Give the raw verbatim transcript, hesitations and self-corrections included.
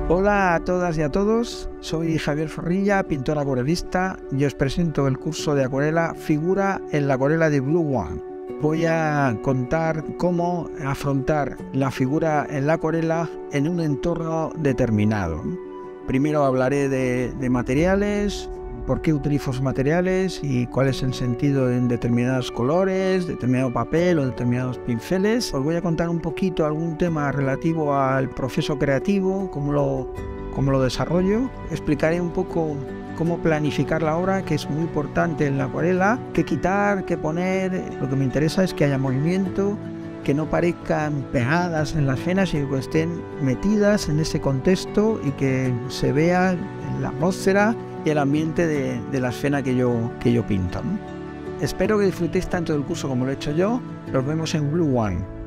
Hola a todas y a todos, soy Javier Zorrilla, pintor acuarelista, y os presento el curso de acuarela Figura en la acuarela de Blue One. Voy a contar cómo afrontar la figura en la acuarela en un entorno determinado. Primero hablaré de, de materiales, por qué utilizo esos materiales y cuál es el sentido en determinados colores, determinado papel o determinados pinceles. Os voy a contar un poquito algún tema relativo al proceso creativo, cómo lo, cómo lo desarrollo. Explicaré un poco cómo planificar la obra, que es muy importante en la acuarela, qué quitar, qué poner. Lo que me interesa es que haya movimiento, que no parezcan pegadas en las escenas, sino que estén metidas en ese contexto y que se vea en la atmósfera y el ambiente de, de la escena que yo, que yo pinto, ¿no? Espero que disfrutéis tanto del curso como lo he hecho yo. Nos vemos en Blue One.